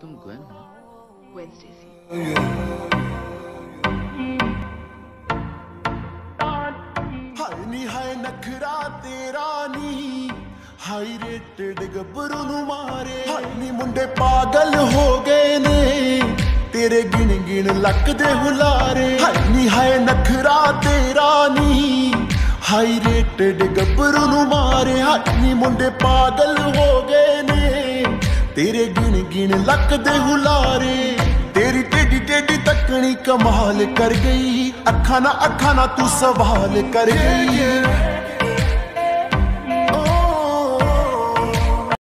तुम ग्वेन हो? Gwen Stacy. हाय नी हाय नखरा तेरा नी हाई रेटेड गब्बरू नू मारे हाय नी मुंडे पागल हो गए ने तेरे गिन गिन लक दे हुलारे हाय नी हाय नखरा तेरा नी हाई रेटेड गब्बरू नू मारे हाय नी मुंडे पागल हो गए ने तेरे गिन गिन लक दे हुलारे तेरी टेडी टेडी तकनी कमाल कर गई अखा ना तू सवाल कर गई